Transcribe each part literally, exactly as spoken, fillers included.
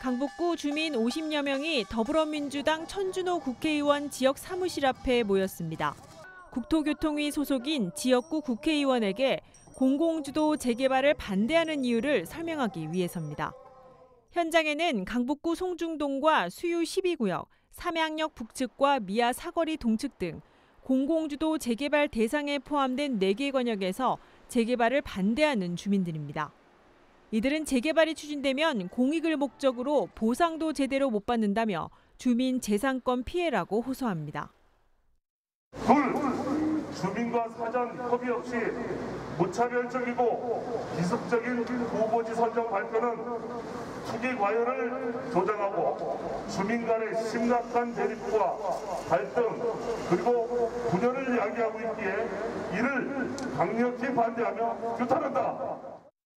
강북구 주민 오십여 명이 더불어민주당 천준호 국회의원 지역 사무실 앞에 모였습니다. 국토교통위 소속인 지역구 국회의원에게 공공주도 재개발을 반대하는 이유를 설명하기 위해서입니다. 현장에는 강북구 송중동과 수유 십이 구역, 삼양역 북측과 미아 사거리 동측 등 공공주도 재개발 대상에 포함된 네 개 권역에서 재개발을 반대하는 주민들입니다. 이들은 재개발이 추진되면 공익을 목적으로 보상도 제대로 못 받는다며 주민 재산권 피해라고 호소합니다. 둘, 주민과 사전 협의 없이 무차별적이고 기습적인 후보지 선정 발표는 투기 과열을 조장하고 주민 간의 심각한 대립과 갈등 그리고 분열을 야기하고 있기에 이를 강력히 반대하며 규탄한다.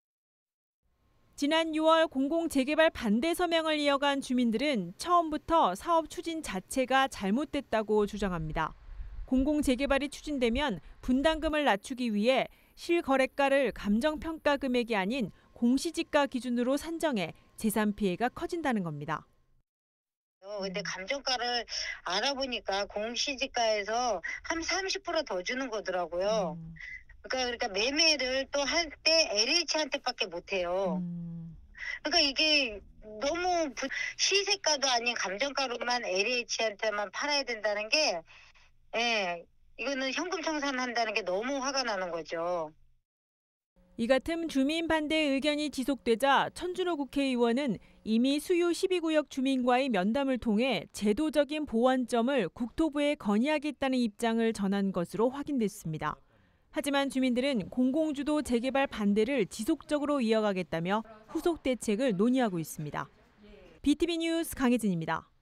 지난 유월 공공재개발 반대 서명을 이어간 주민들은 처음부터 사업 추진 자체가 잘못됐다고 주장합니다. 공공재개발이 추진되면 분담금을 낮추기 위해 실거래가를 감정평가 금액이 아닌 공시지가 기준으로 산정해 재산 피해가 커진다는 겁니다. 근데 감정가를 알아보니까 공시지가에서 한 삼십 퍼센트 더 주는 거더라고요. 음. 그러니까, 그러니까 매매를 또 할 때 엘에이치한테밖에 못 해요. 음. 그러니까 이게 너무 부, 시세가도 아닌 감정가로만 엘에이치한테만 팔아야 된다는 게, 예, 이거는 현금 청산한다는 게 너무 화가 나는 거죠. 이 같은 주민 반대 의견이 지속되자 천준호 국회의원은 이미 수요 십이 구역 주민과의 면담을 통해 제도적인 보완점을 국토부에 건의하겠다는 입장을 전한 것으로 확인됐습니다. 하지만 주민들은 공공주도 재개발 반대를 지속적으로 이어가겠다며 후속 대책을 논의하고 있습니다. 비티비 뉴스 강혜진입니다.